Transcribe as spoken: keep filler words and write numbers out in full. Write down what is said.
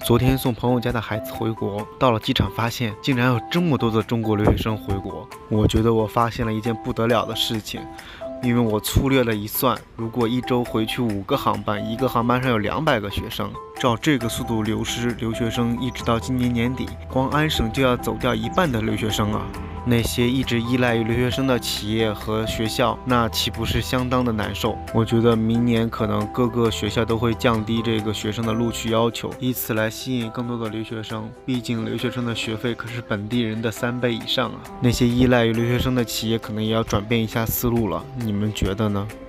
昨天送朋友家的孩子回国，到了机场发现竟然有这么多的中国留学生回国。我觉得我发现了一件不得了的事情，因为我粗略的一算，如果一周回去五个航班，一个航班上有两百个学生，照这个速度流失留学生，一直到今年年底，光安省就要走掉一半的留学生啊！那些一直依赖于留学生的企业和学校，那岂不是相当的难受？我觉得明年可能各个学校都会降低这个学生的录取要求，以此来吸引更多的留学生。毕竟留学生的学费可是本地人的三倍以上啊！那些依赖于留学生的企业可能也要转变一下思路了，你们觉得呢？